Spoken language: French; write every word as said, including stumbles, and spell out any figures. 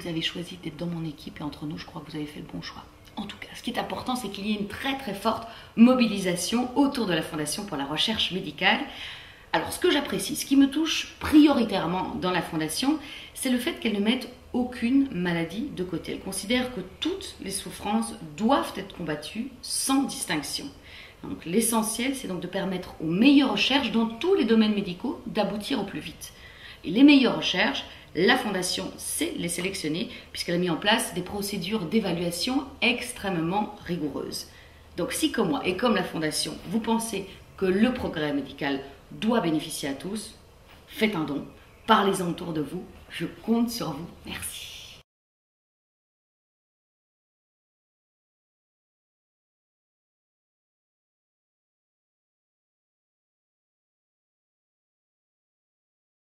vous avez choisi d'être dans mon équipe et entre nous, je crois que vous avez fait le bon choix. En tout cas, ce qui est important, c'est qu'il y ait une très très forte mobilisation autour de la Fondation pour la recherche médicale. Alors, ce que j'apprécie, ce qui me touche prioritairement dans la Fondation, c'est le fait qu'elle ne mette aucune maladie de côté. Elle considère que toutes les souffrances doivent être combattues sans distinction. Donc, l'essentiel, c'est donc de permettre aux meilleures recherches dans tous les domaines médicaux d'aboutir au plus vite. Et les meilleures recherches, la Fondation sait les sélectionner puisqu'elle a mis en place des procédures d'évaluation extrêmement rigoureuses. Donc, si comme moi et comme la Fondation, vous pensez que le progrès médical doit bénéficier à tous, faites un don, parlez-en autour de vous, je compte sur vous. Merci.